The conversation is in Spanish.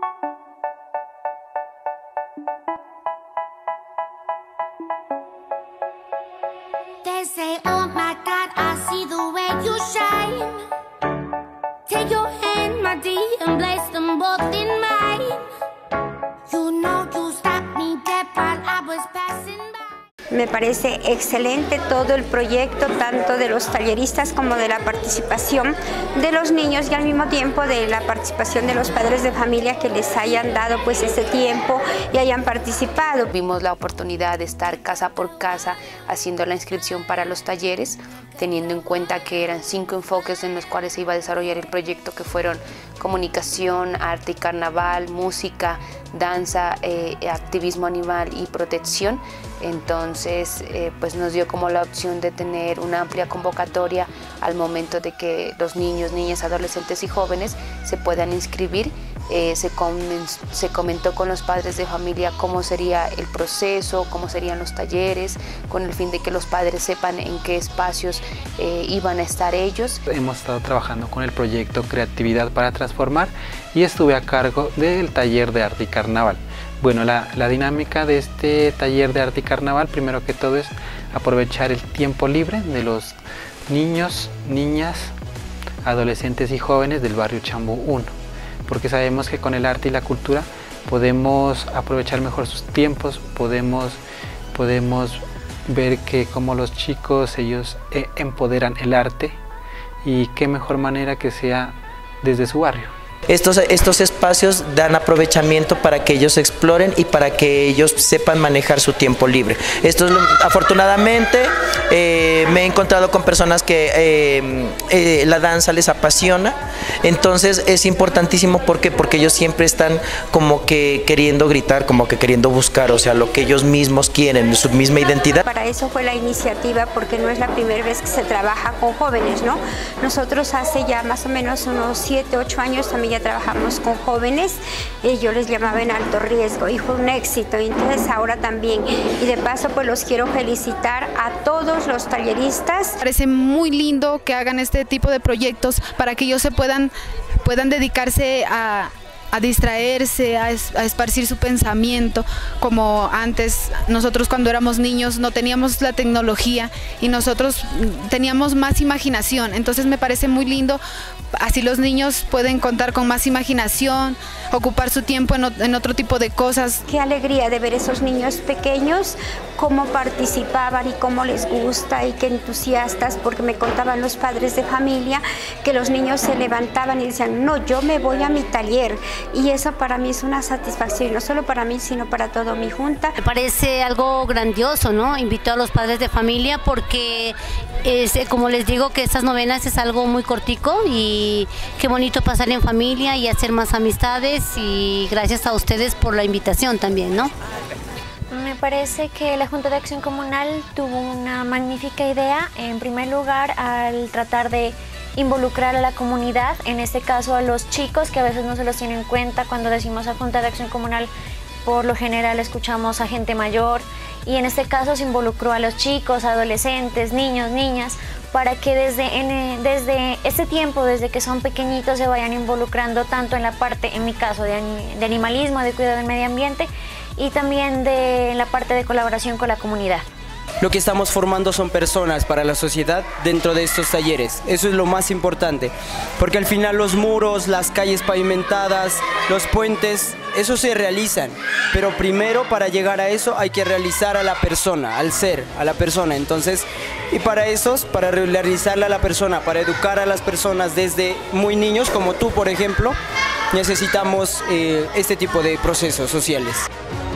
They say, oh my God, I see the way you shine. Take your hand, my dear, and place them both in mine. You know you stopped me dead while I was passing by. Me parece excelente todo el proyecto, tanto de los talleristas como de la participación de los niños y al mismo tiempo de la participación de los padres de familia que les hayan dado pues ese tiempo y hayan participado. Vimos la oportunidad de estar casa por casa haciendo la inscripción para los talleres, teniendo en cuenta que eran 5 enfoques en los cuales se iba a desarrollar el proyecto, que fueron comunicación, arte y carnaval, música, danza, activismo animal y protección. Entonces pues nos dio como la opción de tener una amplia convocatoria al momento de que los niños, niñas, adolescentes y jóvenes se puedan inscribir. Se comentó con los padres de familia cómo sería el proceso, cómo serían los talleres, con el fin de que los padres sepan en qué espacios iban a estar ellos. Hemos estado trabajando con el proyecto Creatividad para Transformar y estuve a cargo del taller de arte y carnaval. Bueno, la dinámica de este taller de arte y carnaval, primero que todo, es aprovechar el tiempo libre de los niños, niñas, adolescentes y jóvenes del barrio Chambú 1, porque sabemos que con el arte y la cultura podemos aprovechar mejor sus tiempos, podemos ver que como los chicos, ellos empoderan el arte, y qué mejor manera que sea desde su barrio. Estos espacios dan aprovechamiento para que ellos exploren y para que ellos sepan manejar su tiempo libre. Afortunadamente me he encontrado con personas que la danza les apasiona, entonces es importantísimo. ¿Por qué? Porque ellos siempre están como que queriendo gritar, como que queriendo buscar, o sea, lo que ellos mismos quieren, su misma identidad. Para eso fue la iniciativa, porque no es la primera vez que se trabaja con jóvenes, ¿no? Nosotros hace ya más o menos unos 7, 8 años también ya trabajamos con jóvenes, yo les llamaba en alto riesgo y fue un éxito, entonces ahora también, y de paso pues los quiero felicitar a todos los talleristas. Parece muy lindo que hagan este tipo de proyectos para que ellos puedan dedicarse a distraerse, a esparcir su pensamiento, como antes nosotros cuando éramos niños no teníamos la tecnología y nosotros teníamos más imaginación, entonces me parece muy lindo, así los niños pueden contar con más imaginación, ocupar su tiempo en otro tipo de cosas. Qué alegría de ver esos niños pequeños, cómo participaban y cómo les gusta y qué entusiastas, porque me contaban los padres de familia que los niños se levantaban y decían, no, yo me voy a mi taller. Y eso para mí es una satisfacción, no solo para mí, sino para toda mi junta. Me parece algo grandioso, ¿no? Invito a los padres de familia porque, como les digo, que estas novenas es algo muy cortico y qué bonito pasar en familia y hacer más amistades, y gracias a ustedes por la invitación también, ¿no? Me parece que la Junta de Acción Comunal tuvo una magnífica idea, en primer lugar, al tratar de involucrar a la comunidad, en este caso a los chicos, que a veces no se los tienen en cuenta. Cuando decimos a Junta de Acción Comunal, por lo general escuchamos a gente mayor, y en este caso se involucró a los chicos, adolescentes, niños, niñas, para que desde ese tiempo, desde que son pequeñitos, se vayan involucrando tanto en la parte, en mi caso, de animalismo, de cuidado del medio ambiente, y también en la parte de colaboración con la comunidad. Lo que estamos formando son personas para la sociedad dentro de estos talleres. Eso es lo más importante, porque al final los muros, las calles pavimentadas, los puentes, eso se realizan. Pero primero, para llegar a eso, hay que realizar a la persona, al ser, a la persona. Entonces, y para realizarla a la persona, para educar a las personas desde muy niños, como tú, por ejemplo, necesitamos este tipo de procesos sociales.